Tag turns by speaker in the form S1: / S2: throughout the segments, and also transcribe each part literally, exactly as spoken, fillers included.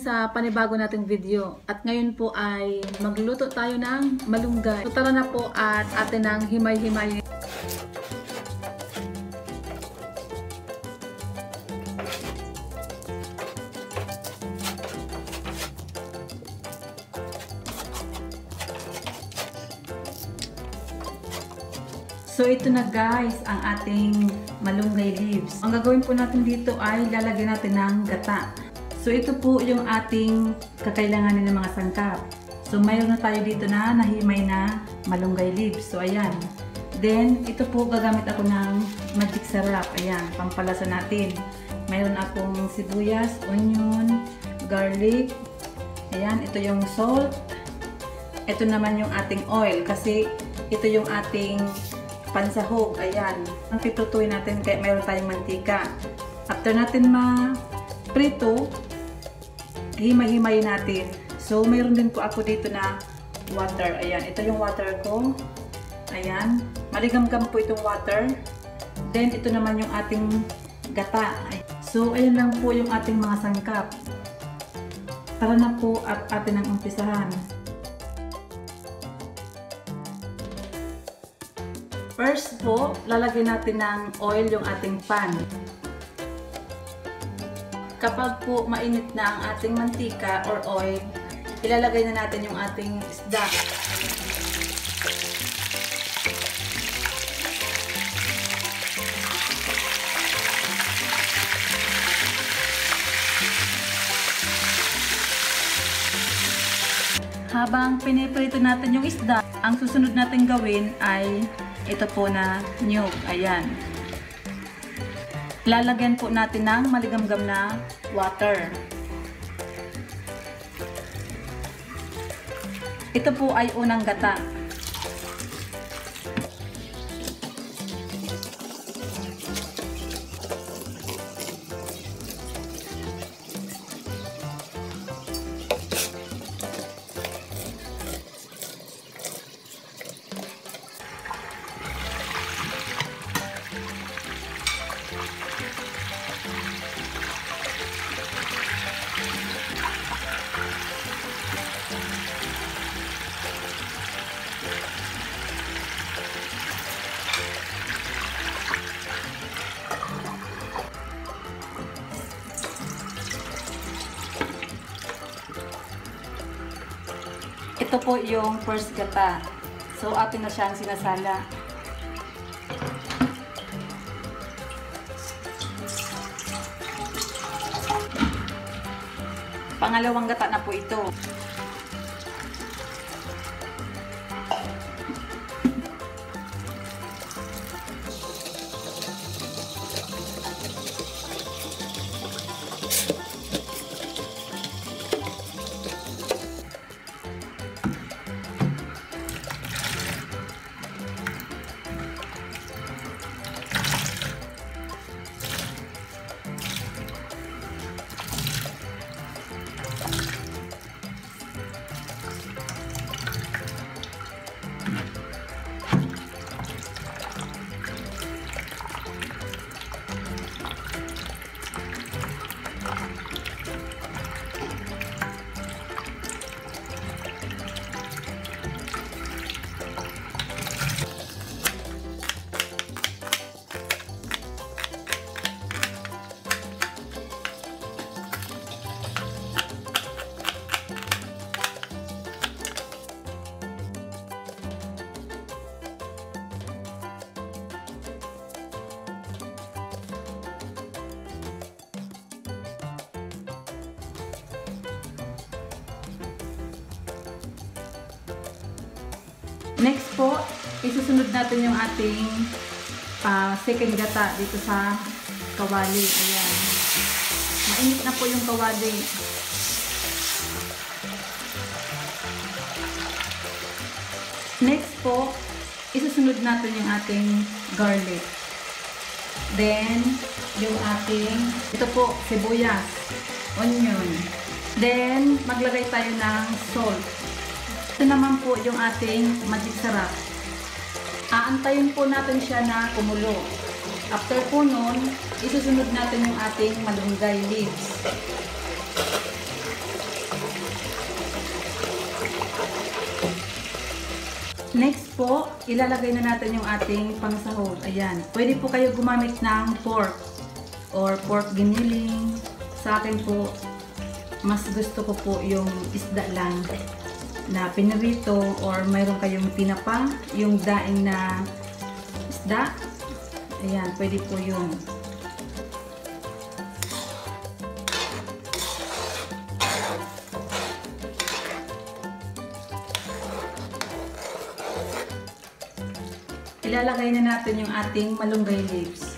S1: sa panibago nating video. At ngayon po ay magluto tayo ng malunggay. So tara na po at atin ang himay-himay. So ito na guys, ang ating malunggay leaves. Ang gagawin po natin dito ay lalagyan natin ng gata. So ito po yung ating kakailanganin ng mga sangkap. So mayroon na tayo dito na nahimay na malunggay leaves. So ayan. Then ito po gagamit ako ng magic sarap. Ayan, pampalasa natin. Mayroon akong sibuyas, onion, garlic. Ayan, ito yung salt. Ito naman yung ating oil kasi ito yung ating pansahog. Ayan. Ang piplutuin natin kaya mayroon tayong mantika. After natin ma-prito, himay-himay natin. So, mayroon din po ako dito na water. Ayan. Ito yung water ko. Ayan. Maligam-gam po itong water. Then, ito naman yung ating gata. So, ayan lang po yung ating mga sangkap. Tara na po at atin ang umpisahan. First po, lalagyan natin ng oil yung ating pan. Kapag po mainit na ang ating mantika or oil, ilalagay na natin yung ating isda. Habang piniprito natin yung isda, ang susunod natin gawin ay ito po na niyog. Ayan. Lalagyan po natin ng maligamgam na water. Ito po ay unang gata. Ito po yung first gata. So, atin na siyang sinasala. Pangalawang gata na po ito. Next po, isusunod natin yung ating uh, second gata dito sa kawali. Ayan. Mainit na po yung kawali. Next po, isusunod natin yung ating garlic. Then, yung ating, ito po, sibuyas, onion. Then, maglagay tayo ng salt. Ito naman po yung ating magic sarap. Aantayin po natin siya na kumulo. After po nun, isusunod natin yung ating malunggay leaves. Next po, ilalagay na natin yung ating pangsahog. Ayan. Pwede po kayo gumamit ng pork or pork giniling. Sa akin po, mas gusto ko po yung isda lang na pinirito or mayroon kayong tinapa, yung daing na isda. Ayan, pwede po yun. Ilalagay na natin yung ating malunggay leaves.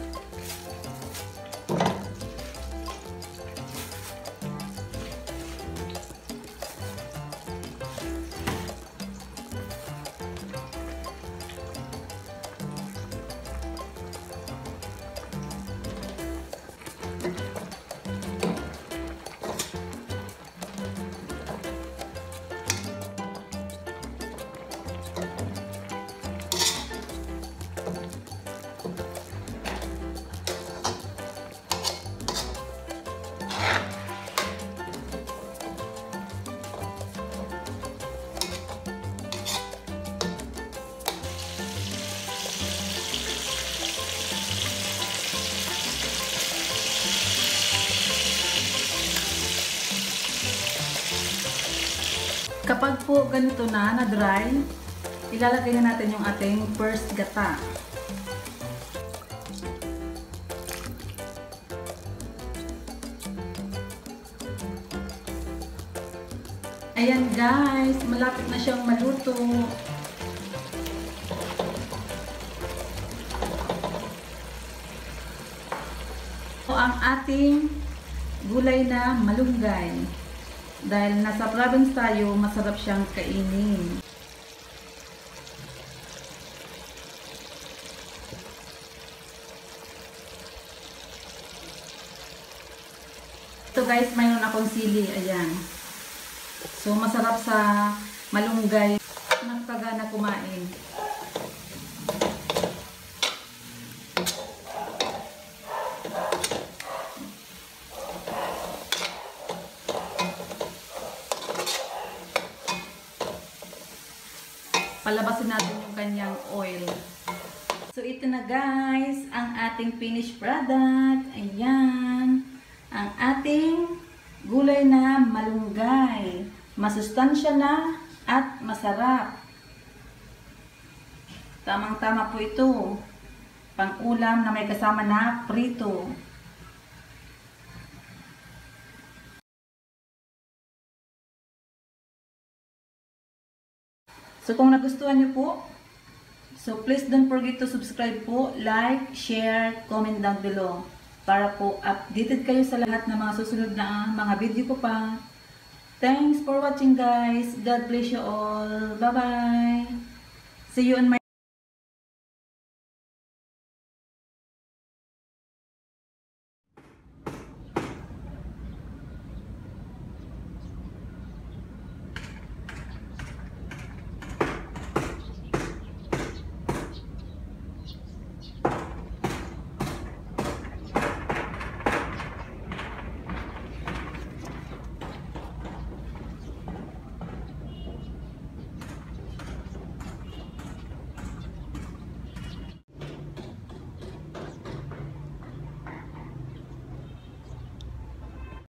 S1: Kapag po ganito na, na-dry, ilalagay na natin yung ating first gata. Ayan guys, malapit na siyang maluto. So, ang ating gulay na malunggay. Dahil nasa province tayo, masarap siyang kainin. Ito guys, mayroon akong sili. Ayan. So, masarap sa malunggay. Nakakagana kumain. Palabasin natin yung kanyang oil. So, ito na guys, ang ating finished product. Ayan. Ang ating gulay na malunggay. Masustansya na at masarap. Tamang-tama po ito. Pang-ulam na may kasama na prito. So, kung nagustuhan niyo po, so please don't forget to subscribe po, like, share, comment down below. Para po updated kayo sa lahat ng mga susunod na mga video ko pa. Thanks for watching guys. God bless you all. Bye-bye. See you on my